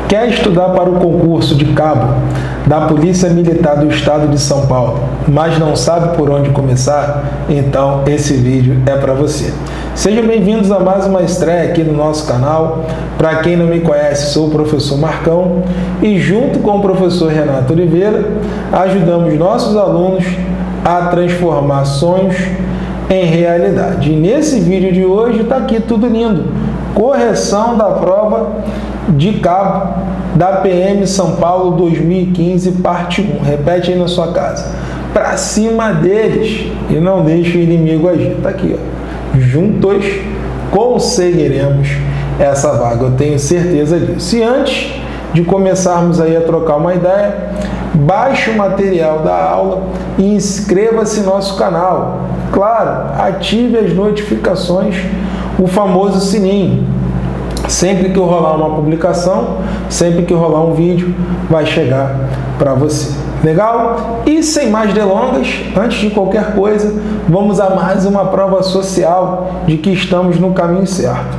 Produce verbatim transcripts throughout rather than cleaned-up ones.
Quer estudar para o concurso de cabo da Polícia Militar do Estado de São Paulo, mas não sabe por onde começar? Então esse vídeo é para você. Sejam bem-vindos a mais uma estreia aqui no nosso canal. Para quem não me conhece, sou o professor Marcão e junto com o professor Renato Oliveira, ajudamos nossos alunos a transformar sonhos em realidade. E nesse vídeo de hoje está aqui tudo lindo. Correção da prova de cabo da P M São Paulo dois mil e quinze, parte um. Repete aí na sua casa. Para cima deles e não deixe o inimigo agir. Está aqui, ó. Juntos conseguiremos essa vaga. Eu tenho certeza disso. E antes de começarmos aí a trocar uma ideia, baixe o material da aula e inscreva-se no nosso canal. Claro, ative as notificações, o famoso sininho. Sempre que eu rolar uma publicação, sempre que eu rolar um vídeo, vai chegar para você. Legal? E sem mais delongas, antes de qualquer coisa, vamos a mais uma prova social de que estamos no caminho certo.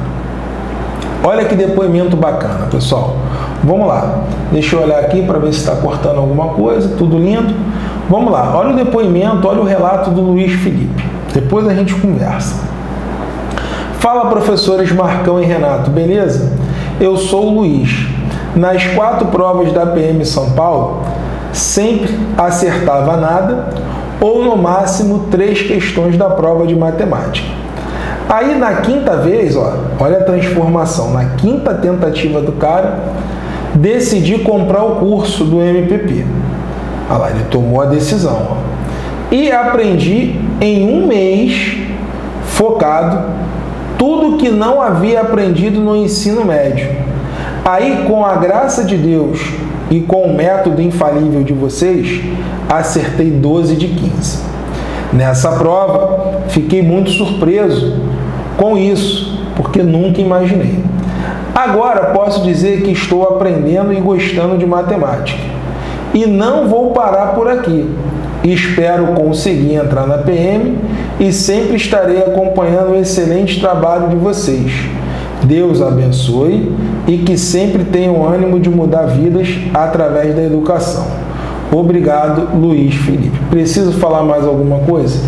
Olha que depoimento bacana, pessoal. Vamos lá. Deixa eu olhar aqui para ver se está cortando alguma coisa. Tudo lindo. Vamos lá. Olha o depoimento, olha o relato do Luiz Felipe. Depois a gente conversa. Fala, professores Marcão e Renato, beleza? Eu sou o Luiz. Nas quatro provas da P M São Paulo, sempre acertava nada ou no máximo três questões da prova de matemática. Aí na quinta vez, ó, olha a transformação, na quinta tentativa do cara, decidi comprar o curso do M P P. Olha lá, ele tomou a decisão, ó. E aprendi em um mês, focado, tudo que não havia aprendido no ensino médio. Aí, com a graça de Deus e com o método infalível de vocês, acertei doze de quinze. Nessa prova, fiquei muito surpreso com isso, porque nunca imaginei. Agora, posso dizer que estou aprendendo e gostando de matemática. E não vou parar por aqui. Espero conseguir entrar na P M e sempre estarei acompanhando o excelente trabalho de vocês. Deus abençoe e que sempre tenham ânimo de mudar vidas através da educação. Obrigado, Luiz Felipe. Preciso falar mais alguma coisa?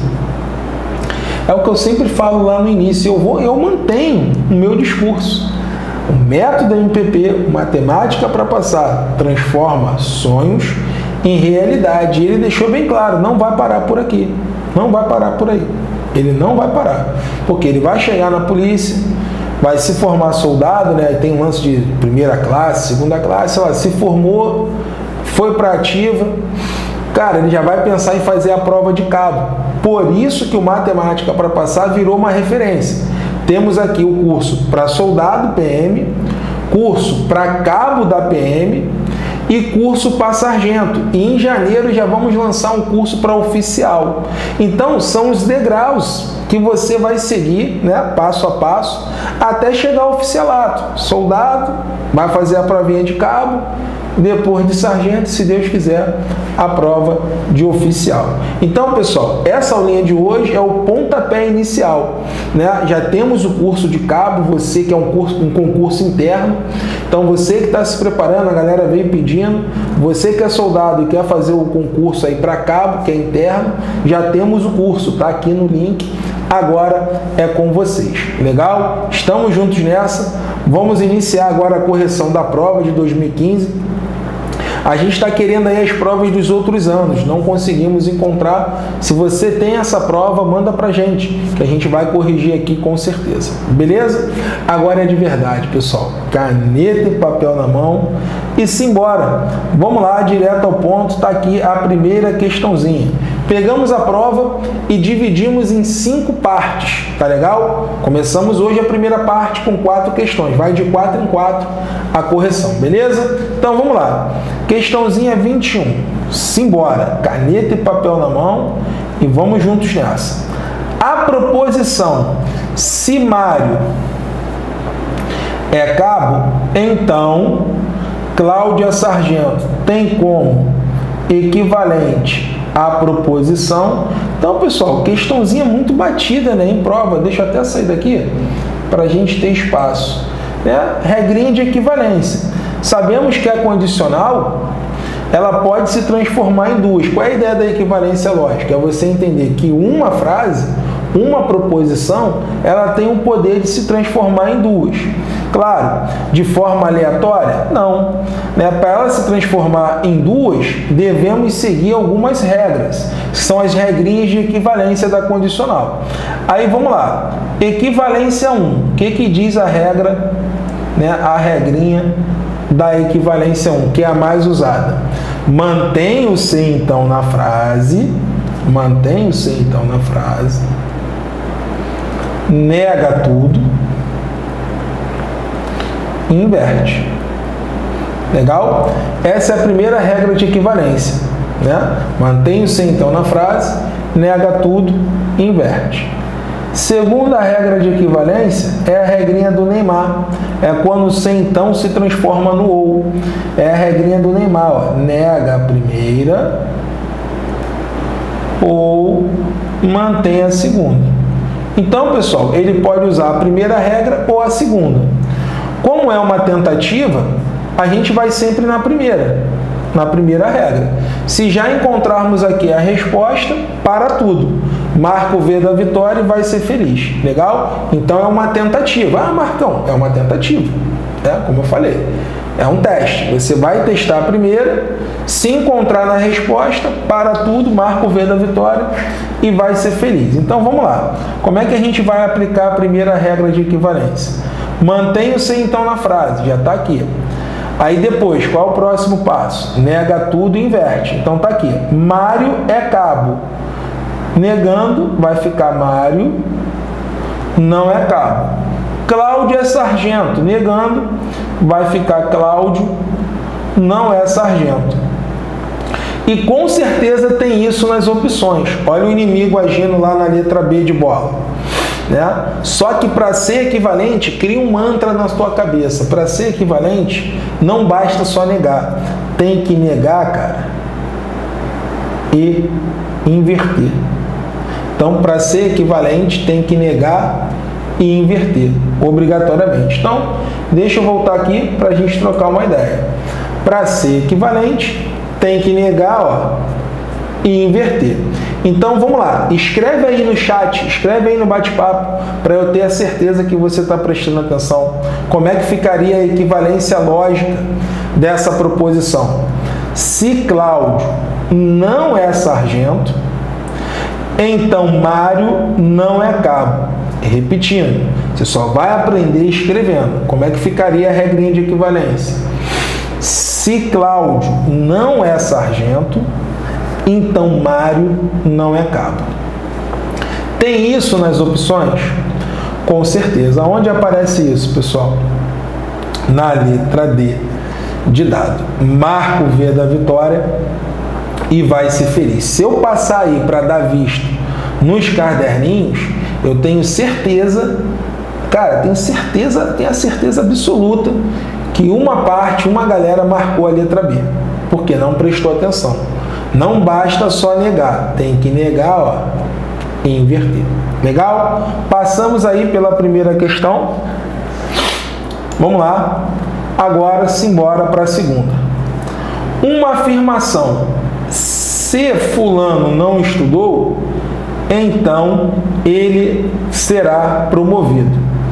É o que eu sempre falo lá no início. Eu, vou, eu mantenho o meu discurso. O método M P P, matemática para passar, transforma sonhos em realidade. E ele deixou bem claro, não vai parar por aqui. Não vai parar por aí. Ele não vai parar. Porque ele vai chegar na polícia, vai se formar soldado, né? Tem um lance de primeira classe, segunda classe, sei lá, se formou, foi para ativa. Cara, ele já vai pensar em fazer a prova de cabo. Por isso que o Matemática para Passar virou uma referência. Temos aqui o curso para soldado P M, curso para cabo da P M e curso para sargento. E em janeiro já vamos lançar um curso para oficial. Então, são os degraus que você vai seguir, né, passo a passo, até chegar ao oficialato. Soldado, vai fazer a provinha de cabo, depois de sargento, se Deus quiser, a prova de oficial. Então, pessoal, essa aulinha de hoje é o pontapé inicial, né? Já temos o curso de cabo, você que é um, curso, um concurso interno. Então, você que está se preparando, a galera veio pedindo, você que é soldado e quer fazer o concurso aí para cabo, que é interno, já temos o curso, tá aqui no link. Agora é com vocês. Legal? Estamos juntos nessa. Vamos iniciar agora a correção da prova de dois mil e quinze. A gente está querendo aí as provas dos outros anos, não conseguimos encontrar. Se você tem essa prova, manda pra gente, que a gente vai corrigir aqui com certeza. Beleza? Agora é de verdade, pessoal. Caneta e papel na mão e simbora. Vamos lá, direto ao ponto. Está aqui a primeira questãozinha. Pegamos a prova e dividimos em cinco partes, tá legal? Começamos hoje a primeira parte com quatro questões, vai de quatro em quatro a correção, beleza? Então vamos lá, questãozinha vinte e um, simbora, caneta e papel na mão e vamos juntos nessa. A proposição, se Mário é cabo, então Cláudia Sargento tem como equivalente a proposição. Então, pessoal, questãozinha muito batida, né, em prova. Deixa eu até sair daqui para a gente ter espaço, né? Regrinha de equivalência. Sabemos que a condicional, ela pode se transformar em duas. Qual é a ideia da equivalência lógica? É você entender que uma frase, uma proposição, ela tem o poder de se transformar em duas. Claro, de forma aleatória? Não. Né? Para ela se transformar em duas, devemos seguir algumas regras, que são as regrinhas de equivalência da condicional. Aí vamos lá. Equivalência um. O que, que diz a regra, né? A regrinha da equivalência um, que é a mais usada? Mantém o se então na frase, mantém o se então na frase, nega tudo, inverte. Legal? Essa é a primeira regra de equivalência, né? Mantém o se então na frase, nega tudo, inverte. Segunda regra de equivalência é a regrinha do Neymar. É quando o se então se transforma no ou. É a regrinha do Neymar, ó. Nega a primeira ou mantém a segunda. Então, pessoal, ele pode usar a primeira regra ou a segunda. Como é uma tentativa, a gente vai sempre na primeira, na primeira regra. Se já encontrarmos aqui a resposta, para tudo. Marca o V da vitória e vai ser feliz. Legal? Então é uma tentativa. Ah, Marcão, é uma tentativa. É, como eu falei, é um teste. Você vai testar a primeira, se encontrar na resposta, para tudo, marca o V da vitória e vai ser feliz. Então vamos lá. Como é que a gente vai aplicar a primeira regra de equivalência? Mantém o se então na frase, já está aqui. Aí depois, qual é o próximo passo? Nega tudo e inverte. Então está aqui. Mário é cabo. Negando, vai ficar Mário não é cabo. Cláudio é sargento. Negando, vai ficar Cláudio não é sargento. E com certeza tem isso nas opções. Olha o inimigo agindo lá na letra B de bola. Né? Só que para ser equivalente, cria um mantra na sua cabeça. Para ser equivalente, não basta só negar. Tem que negar, cara, e inverter. Então, para ser equivalente, tem que negar e inverter, obrigatoriamente. Então, deixa eu voltar aqui para a gente trocar uma ideia. Para ser equivalente, tem que negar, ó, e inverter. Então, vamos lá. Escreve aí no chat, escreve aí no bate-papo, para eu ter a certeza que você está prestando atenção. Como é que ficaria a equivalência lógica dessa proposição? Se Cláudio não é sargento, então Mário não é cabo. Repetindo, você só vai aprender escrevendo. Como é que ficaria a regrinha de equivalência? Se Cláudio não é sargento, então Mário não é cabo. Tem isso nas opções? Com certeza. Onde aparece isso, pessoal? Na letra D de dado. Marca o V da vitória e vai ser feliz. Se eu passar aí para dar visto nos caderninhos, eu tenho certeza, cara, tenho certeza, tenho a certeza absoluta que uma parte, uma galera marcou a letra B, porque não prestou atenção. Não basta só negar, tem que negar, ó, e inverter. Legal? Passamos aí pela primeira questão. Vamos lá. Agora simbora para a segunda. Uma afirmação: se fulano não estudou, então ele será promovido.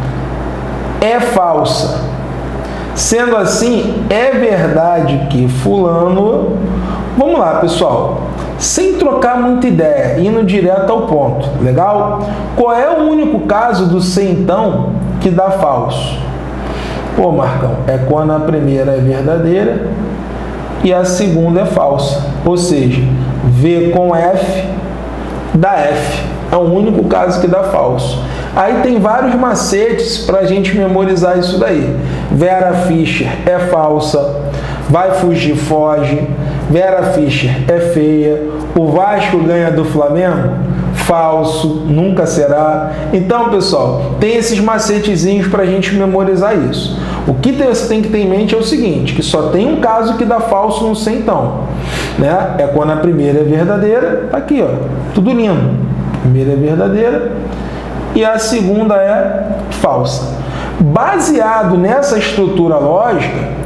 É falsa. Sendo assim, é verdade que fulano... Vamos lá, pessoal. Sem trocar muita ideia, indo direto ao ponto. Legal? Qual é o único caso do se então que dá falso? Pô, Marcão, é quando a primeira é verdadeira e a segunda é falsa. Ou seja, V com F dá F. É o único caso que dá falso. Aí tem vários macetes para a gente memorizar isso daí. Vera Fischer é falsa. Vai fugir, foge. Vera Fischer é feia. O Vasco ganha do Flamengo? Falso, nunca será. Então, pessoal, tem esses macetezinhos para a gente memorizar isso. O que você tem que ter em mente é o seguinte, que só tem um caso que dá falso no se então. Né? É quando a primeira é verdadeira, tá aqui, ó, tudo lindo. A primeira é verdadeira e a segunda é falsa. Baseado nessa estrutura lógica,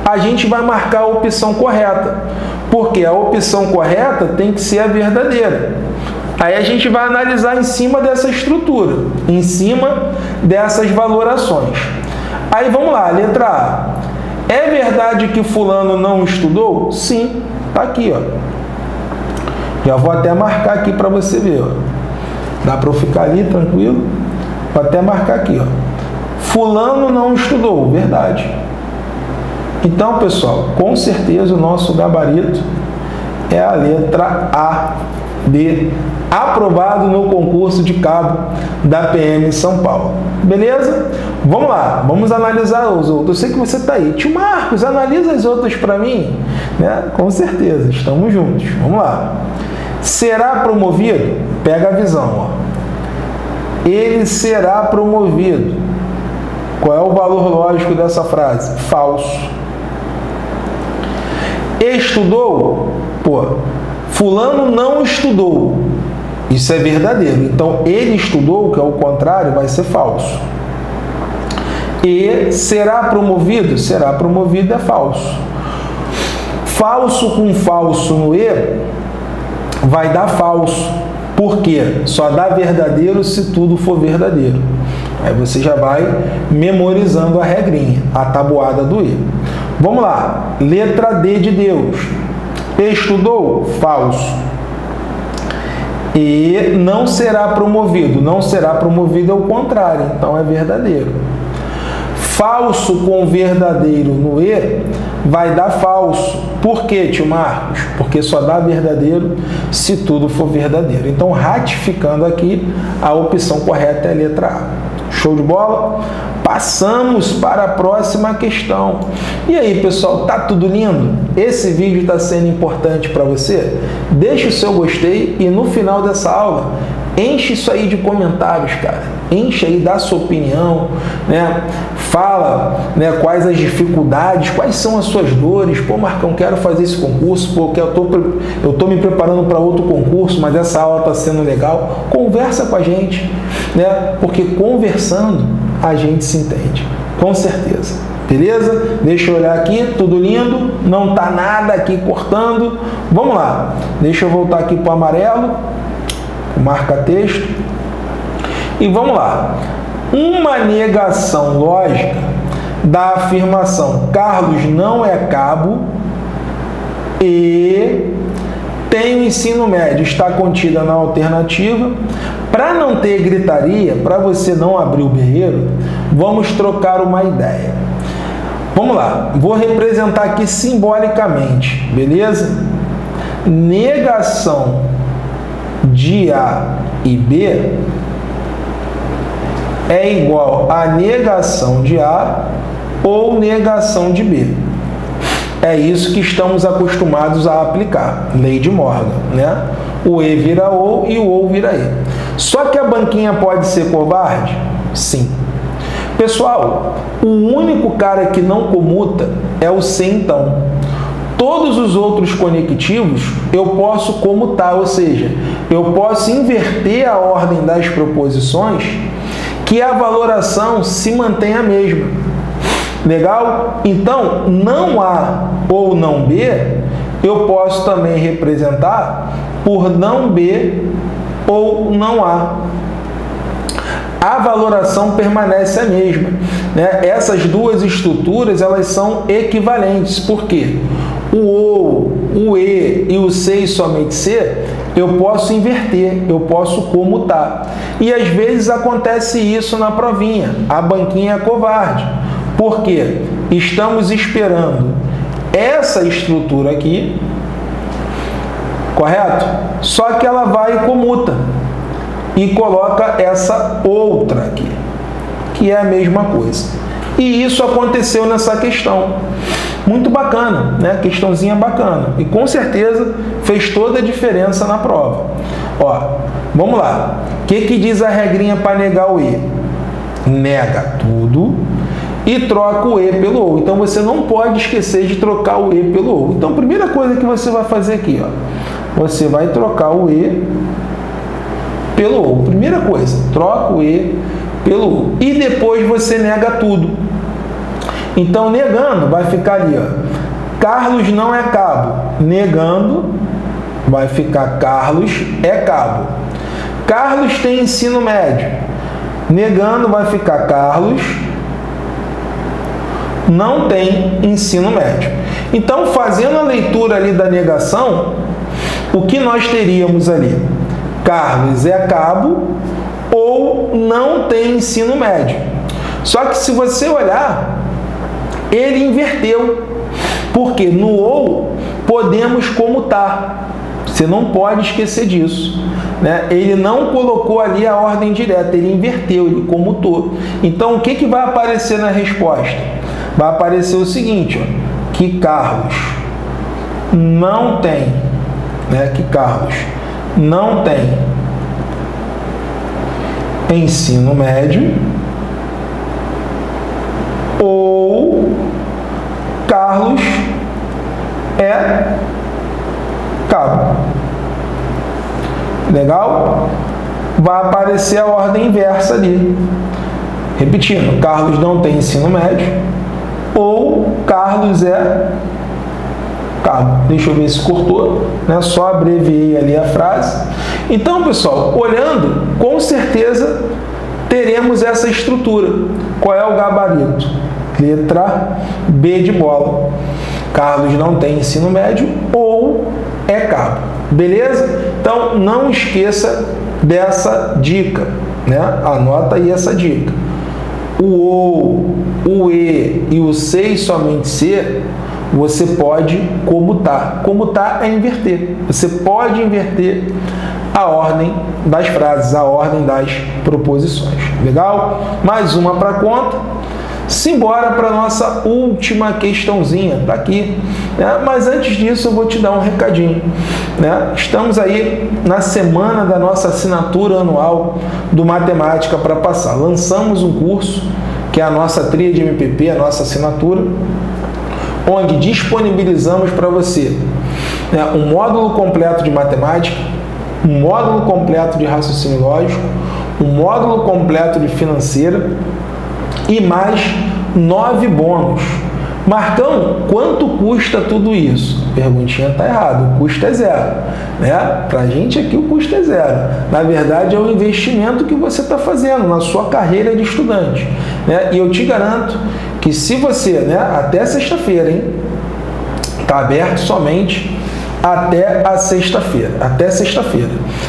a gente vai marcar a opção correta, porque a opção correta tem que ser a verdadeira. Aí a gente vai analisar em cima dessa estrutura, em cima dessas valorações. Aí vamos lá, letra A. É verdade que fulano não estudou? Sim, tá aqui, ó. Já vou até marcar aqui para você ver, ó. Dá para eu ficar ali tranquilo? Vou até marcar aqui, ó. Fulano não estudou, verdade. Então, pessoal, com certeza o nosso gabarito é a letra A, B, aprovado no concurso de cabo da P M São Paulo. Beleza? Vamos lá, vamos analisar os outros. Eu sei que você está aí. Tio Marcos, analisa as outras para mim. Né? Com certeza, estamos juntos. Vamos lá. Será promovido? Pega a visão. Ó. Ele será promovido. Qual é o valor lógico dessa frase? Falso. Estudou? Pô, fulano não estudou. Isso é verdadeiro. Então, ele estudou, que é o contrário, vai ser falso. E será promovido? Será promovido é falso. Falso com falso no E vai dar falso. Por quê? Só dá verdadeiro se tudo for verdadeiro. Aí você já vai memorizando a regrinha, a tabuada do E. Vamos lá. Letra D de Deus. Estudou? Falso. E não será promovido. Não será promovido é o contrário, então é verdadeiro. Falso com verdadeiro no E vai dar falso. Por quê, tio Marcos? Porque só dá verdadeiro se tudo for verdadeiro. Então, ratificando aqui, a opção correta é a letra A. Show de bola? Passamos para a próxima questão. E aí, pessoal, tá tudo lindo? Esse vídeo está sendo importante para você? Deixe o seu gostei e no final dessa aula, enche isso aí de comentários, cara. Enche aí, dá a sua opinião, né? Fala, né, quais as dificuldades, quais são as suas dores. Pô, Marcão, quero fazer esse concurso, pô, eu tô, eu tô me preparando para outro concurso, mas essa aula está sendo legal. Conversa com a gente, né? Porque conversando a gente se entende, com certeza. Beleza? Deixa eu olhar aqui, tudo lindo, não tá nada aqui cortando. Vamos lá, deixa eu voltar aqui para o amarelo, marca texto, e vamos lá. Uma negação lógica da afirmação Carlos não é cabo e tem o ensino médio, está contida na alternativa. Para não ter gritaria, para você não abrir o berreiro, vamos trocar uma ideia. Vamos lá, vou representar aqui simbolicamente, beleza? Negação de A e B é igual a negação de A ou negação de B. É isso que estamos acostumados a aplicar, lei de Morgan, né? O E vira O e o O vira E. Só que a banquinha pode ser covarde? Sim. Pessoal, o único cara que não comuta é o C então. Todos os outros conectivos eu posso comutar, ou seja, eu posso inverter a ordem das proposições que a valoração se mantém a mesma. Legal? Então, não A ou não B, eu posso também representar por não B ou não A. A valoração permanece a mesma, né? Essas duas estruturas, elas são equivalentes. Por quê? O O, o E e o C e somente C, eu posso inverter, eu posso comutar. E às vezes acontece isso na provinha. A banquinha é covarde. Por quê? Estamos esperando essa estrutura aqui, correto? Só que ela vai e comuta e coloca essa outra aqui, que é a mesma coisa. E isso aconteceu nessa questão. Muito bacana, né? Questãozinha bacana. E com certeza fez toda a diferença na prova. Ó, vamos lá. O que, que diz a regrinha para negar o E? Nega tudo e troca o E pelo O. Então você não pode esquecer de trocar o E pelo O. Então a primeira coisa que você vai fazer aqui, ó, você vai trocar o E pelo O. Primeira coisa, troca o E pelo O. E depois você nega tudo. Então, negando vai ficar ali, ó. Carlos não é cabo. Negando vai ficar Carlos é cabo. Carlos tem ensino médio. Negando vai ficar Carlos não tem ensino médio. Então, fazendo a leitura ali da negação, o que nós teríamos ali? Carlos é cabo ou não tem ensino médio. Só que se você olhar, ele inverteu. Porque no ou podemos comutar. Você não pode esquecer disso, né? Ele não colocou ali a ordem direta, ele inverteu, ele comutou. Então, o que, que vai aparecer na resposta? Vai aparecer o seguinte, ó, que Carlos não tem, né? Que Carlos não tem ensino médio ou Carlos é cabo. Legal? Vai aparecer a ordem inversa ali. Repetindo, Carlos não tem ensino médio ou Carlos é cabo. Deixa eu ver se cortou, né? Só abreviei ali a frase. Então, pessoal, olhando, com certeza teremos essa estrutura. Qual é o gabarito? Letra B de bola. Carlos não tem ensino médio ou é cabo. Beleza? Então, não esqueça dessa dica, né? Anota aí essa dica. O ou, o e e o se e somente se, você pode comutar. Comutar é inverter. Você pode inverter a ordem das frases, a ordem das proposições. Legal? Mais uma para conta. Simbora para a nossa última questãozinha, tá aqui, né? Mas antes disso eu vou te dar um recadinho, né? Estamos aí na semana da nossa assinatura anual do Matemática para Passar. Lançamos um curso, que é a nossa tríade M P P, a nossa assinatura, onde disponibilizamos para você, né, um módulo completo de matemática, um módulo completo de raciocínio lógico, um módulo completo de financeira, e mais nove bônus. Marcão, quanto custa tudo isso? Perguntinha está errada, o custo é zero, né? Para a gente aqui o custo é zero. Na verdade é um investimento que você está fazendo na sua carreira de estudante, né? E eu te garanto que se você, né, até sexta-feira, hein? Está aberto somente até a sexta-feira, até sexta-feira.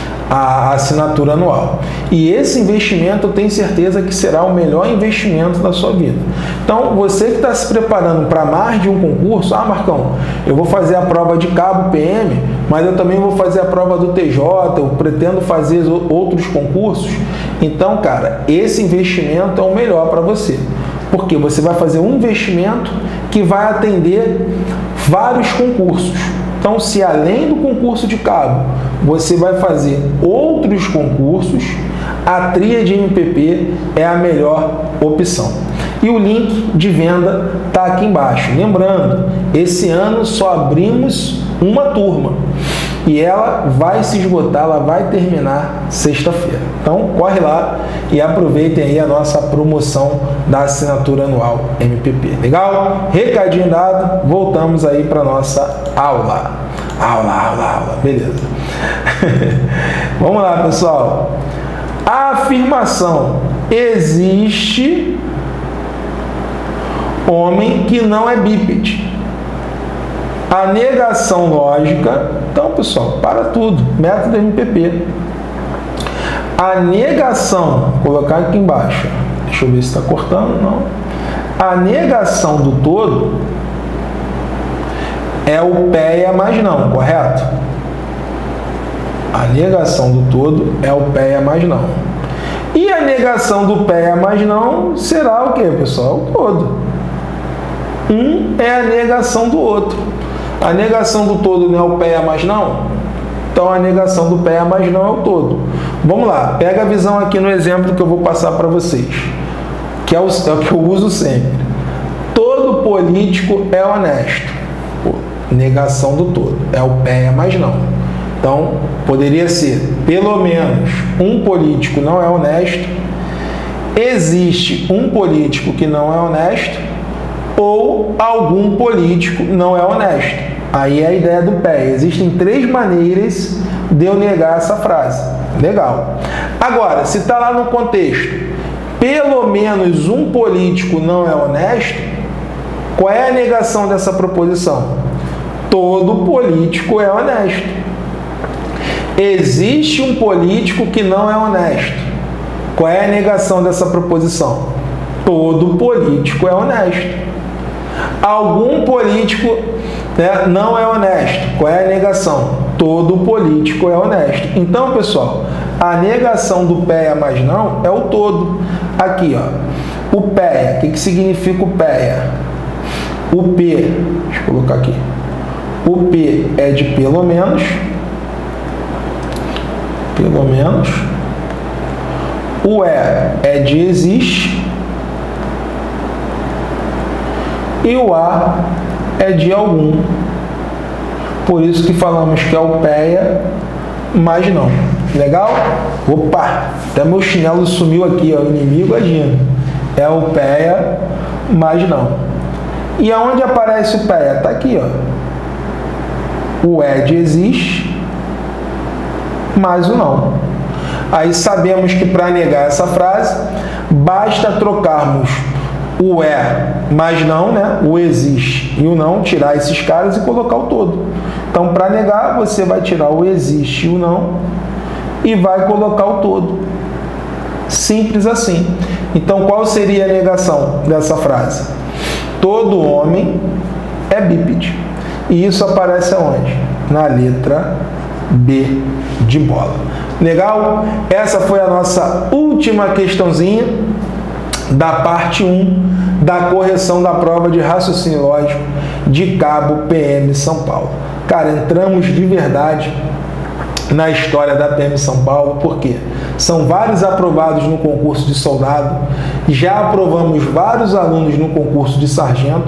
A assinatura anual. E esse investimento eu tenho certeza que será o melhor investimento da sua vida. Então, você que está se preparando para mais de um concurso, ah, Marcão, eu vou fazer a prova de cabo P M, mas eu também vou fazer a prova do T J, eu pretendo fazer outros concursos. Então, cara, esse investimento é o melhor para você. Porque você vai fazer um investimento que vai atender vários concursos. Então, se além do concurso de cabo, você vai fazer outros concursos, a tríade M P P é a melhor opção. E o link de venda está aqui embaixo. Lembrando, esse ano só abrimos uma turma e ela vai se esgotar, ela vai terminar sexta-feira. Então, corre lá e aproveitem aí a nossa promoção da assinatura anual M P P. Legal? Recadinho dado, voltamos aí para nossa aula. Aula, aula, aula. Beleza. Vamos lá, pessoal. A afirmação: existe homem que não é bípede. A negação lógica. Então, pessoal, para tudo. Método M P P. A negação, vou colocar aqui embaixo. Deixa eu ver se está cortando. Não. A negação do todo é o péia mais não, correto? A negação do todo é o péia mais não. E a negação do péia mais não será o que, pessoal? O todo. Um é a negação do outro. A negação do todo não é o péia mais não? Então a negação do péia mais não é o todo. Vamos lá, pega a visão aqui no exemplo que eu vou passar para vocês, que é o, é o que eu uso sempre. Todo político é honesto. Negação do todo. É o péia mais não. Então, poderia ser, pelo menos, um político não é honesto, existe um político que não é honesto, ou algum político não é honesto. Aí é a ideia do P E A. Existem três maneiras de eu negar essa frase. Legal. Agora, se está lá no contexto, pelo menos um político não é honesto, qual é a negação dessa proposição? Todo político é honesto. Existe um político que não é honesto. Qual é a negação dessa proposição? Todo político é honesto. Algum político, né, não é honesto. Qual é a negação? Todo político é honesto. Então, pessoal, a negação do P E A mais não é o todo. Aqui, ó, o P E A. O que, que significa o P E A? O P, deixa eu colocar aqui. O P é de pelo menos. Pelo menos. O E é de existe. E o A é de algum. Por isso que falamos que é o P E A, mas não. Legal? Opa! Até meu chinelo sumiu aqui, ó, o inimigo agindo. É o P E A, mas não. E aonde aparece o P E A? Está aqui, ó. O E de existe, mas o não. Aí sabemos que para negar essa frase, basta trocarmos o E, mas não, né? O existe e o não, tirar esses caras e colocar o todo. Então, para negar, você vai tirar o existe e o não e vai colocar o todo. Simples assim. Então, qual seria a negação dessa frase? Todo homem é bípede. E isso aparece aonde? Na letra B de bola. Legal? Essa foi a nossa última questãozinha da parte um da correção da prova de raciocínio lógico de Cabo P M São Paulo. Cara, entramos de verdade na história da P M São Paulo, porque são vários aprovados no concurso de soldado, já aprovamos vários alunos no concurso de sargento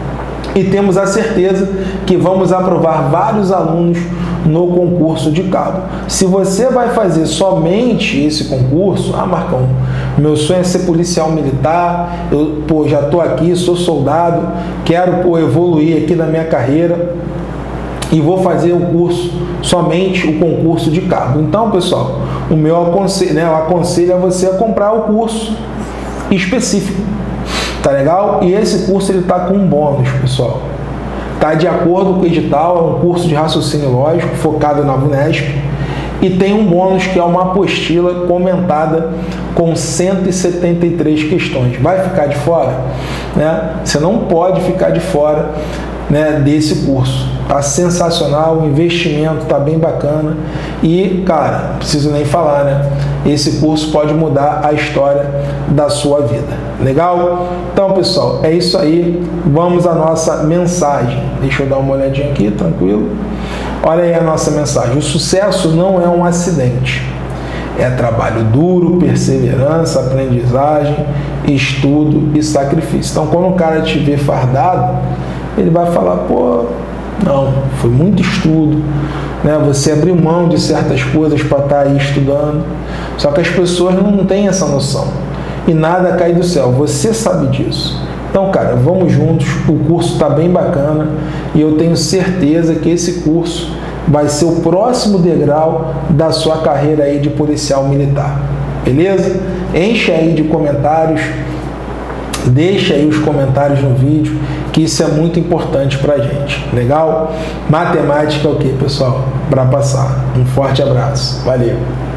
e temos a certeza que vamos aprovar vários alunos no concurso de cabo. Se você vai fazer somente esse concurso, ah, Marcão, meu sonho é ser policial militar, eu pô, já estou aqui, sou soldado, quero pô, evoluir aqui na minha carreira e vou fazer o curso, somente o concurso de cabo. Então, pessoal, o meu aconselho, né, eu aconselho a você a comprar o curso específico, tá legal? E esse curso ele tá com um bônus, pessoal. Tá de acordo com o edital, é um curso de raciocínio lógico focado na Vunesp e tem um bônus que é uma apostila comentada com cento e setenta e três questões. Vai ficar de fora? Né? Você não pode ficar de fora, né, desse curso. Tá sensacional, o investimento tá bem bacana e, cara, não preciso nem falar, né? Esse curso pode mudar a história da sua vida. Legal? Então, pessoal, é isso aí. Vamos à nossa mensagem. Deixa eu dar uma olhadinha aqui, tranquilo? Olha aí a nossa mensagem. O sucesso não é um acidente. É trabalho duro, perseverança, aprendizagem, estudo e sacrifício. Então, quando o cara te vê fardado, ele vai falar, pô, não, foi muito estudo, né? Você abriu mão de certas coisas para estar aí estudando. Só que as pessoas não têm essa noção. E nada cai do céu, você sabe disso. Então, cara, vamos juntos, o curso está bem bacana e eu tenho certeza que esse curso vai ser o próximo degrau da sua carreira aí de policial militar. Beleza? Enche aí de comentários, deixa aí os comentários no vídeo, que isso é muito importante pra gente. Legal? Matemática é o que, pessoal? Para passar. Um forte abraço. Valeu!